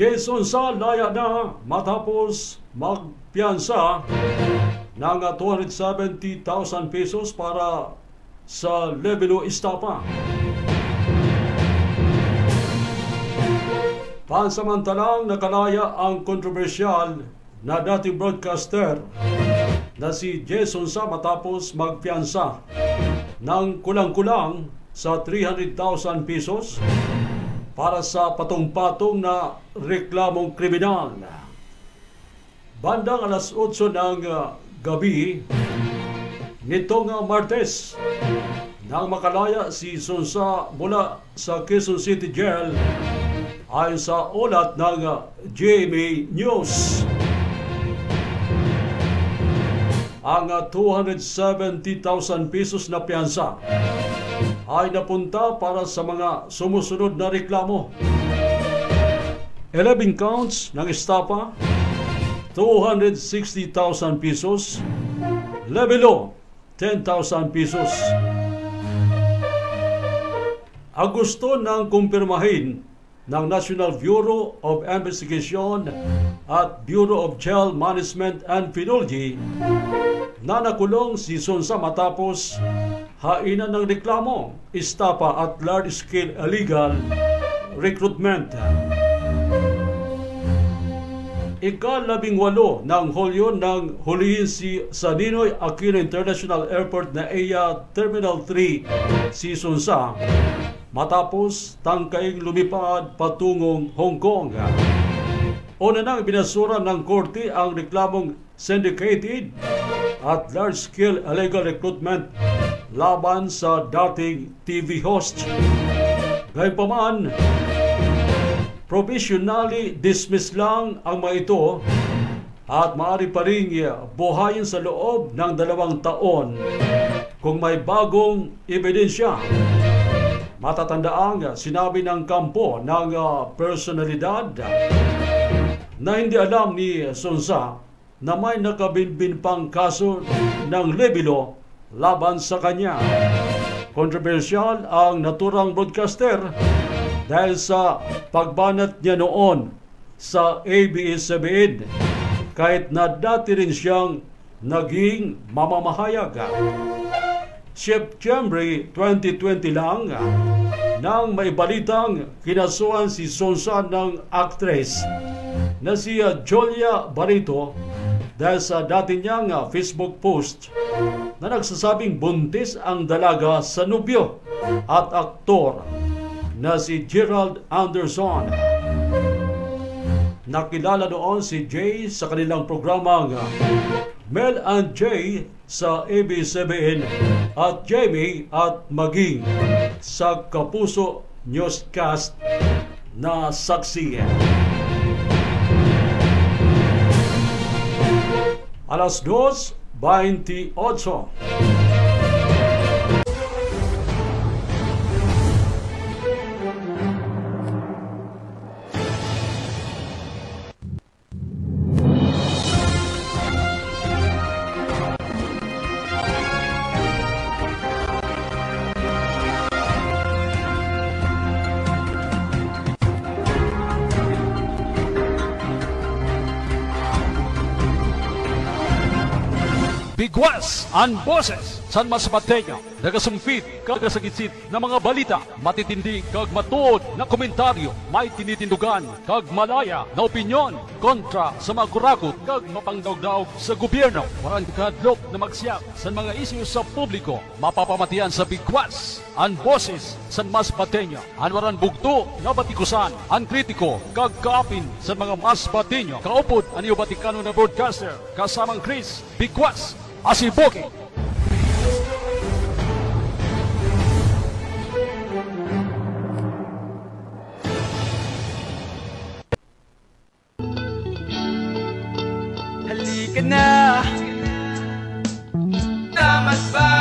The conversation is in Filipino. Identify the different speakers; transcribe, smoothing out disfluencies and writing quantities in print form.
Speaker 1: Jason sa LAYA na matapos magpiyansa ng 270,000 pesos para sa LIBELO ESTAFA. Pansamantalang nakalaya ang kontrobersyal na dating broadcaster na si Jason sa matapos magpiyansa ng kulang-kulang sa 300,000 pesos para sa patong-patong na reklamong kriminal. Bandang alas 8 ng gabi nitong Martes nang makalaya si Sonza mula sa Quezon City Jail ayon sa ulat ng GMA News. Ang 270,000 pesos na piyansa ay napunta para sa mga sumusunod na reklamo. 11 counts ng estafa, 260,000 pesos. LIBELO, 10,000 pesos. Ang gusto ng kumpirmahin ng National Bureau of Investigation at Bureau of Jail Management and Penology na nakulong si Sonza matapos hainan ng reklamo, estafa at large-scale illegal recruitment. Ika-18 ng Hulyo nang hulihin sa Ninoy Aquino International Airport na EA Terminal 3 si Sonza matapos tangkaing lumipad patungong Hong Kong. Una nang binasura ng korte ang reklamong syndicated at large-scale illegal recruitment laban sa dating TV host. Gayunpaman, provisionally dismiss lang ang mga ito at maaari pa ring buhayin sa loob ng 2 taon kung may bagong ebidensya. Matatandaang sinabi ng kampo ng personalidad na hindi alam ni Sonza na may nakabinbin pang kaso ng LIBELO laban sa kanya. Kontrobersyal ang naturang broadcaster dahil sa pagbanat niya noon sa ABS-CBN kahit na dati rin siyang naging mamamahayag. September 2020 lang nang may balitang kinasuhan si Sonza ng actress na si Julia Barito dahil sa dati niyang Facebook post na nagsasabing buntis ang dalaga sa nobyo at aktor na si Gerald Anderson. Nakilala noon si Jay sa kanilang programang Mel and Jay sa ABS-CBN at Jamie at Maging sa Kapuso Newscast na Saksi. Alas 2:28.
Speaker 2: Bigwasan Boses San Mas Matenya, nagasumpit kagasagitsit na mga balita, matitindi kag matuod na komentaryo, may tinitindugan kag malaya na opinyon kontra sa mga kurakot kag mapangdaog-daog sa gobyerno. Warang kadlok na magsiyak sa mga isyu sa publiko, mapapamatian sa Bigwasan Boses San Mas Matenya. Anwaran bugto na batikusan, ang kritiko kag kaapin sa mga Mas Matenya. Kaupod ang iyo Batikano na broadcaster kasamang Cris, Bigwas, Asebuque.
Speaker 3: Halika na, damat ba?